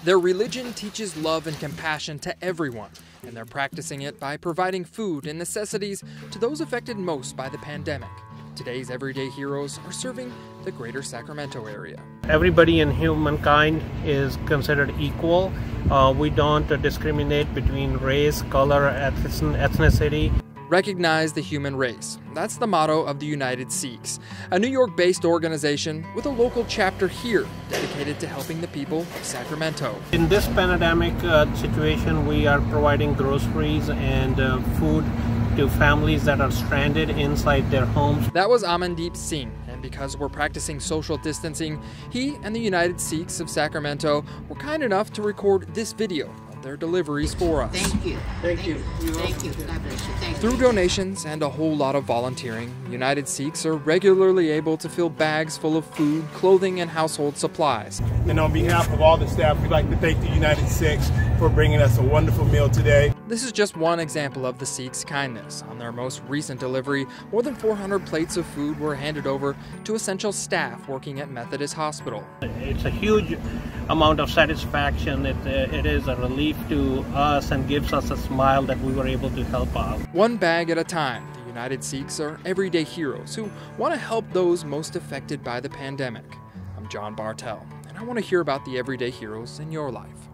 Their religion teaches love and compassion to everyone, and they're practicing it by providing food and necessities to those affected most by the pandemic. Today's everyday heroes are serving the greater Sacramento area. Everybody in humankind is considered equal. We don't discriminate between race, color, ethnicity. Recognize the human race. That's the motto of the United Sikhs, a New York-based organization with a local chapter here dedicated to helping the people of Sacramento. In this pandemic situation, we are providing groceries and food to families that are stranded inside their homes. That was Amandeep Singh, and because we're practicing social distancing, he and the United Sikhs of Sacramento were kind enough to record this video of their deliveries for us. Thank you. Thank you. Thank you. God bless you. Thank you. Through donations and a whole lot of volunteering, United Sikhs are regularly able to fill bags full of food, clothing, and household supplies. And on behalf of all the staff, we'd like to thank the United Sikhs for bringing us a wonderful meal today. This is just one example of the Sikhs' kindness. On their most recent delivery, more than 400 plates of food were handed over to essential staff working at Methodist Hospital. It's a huge amount of satisfaction. It is a relief to us and gives us a smile that we were able to help out. One bag at a time, the United Sikhs are everyday heroes who want to help those most affected by the pandemic. I'm John Bartel, and I want to hear about the everyday heroes in your life.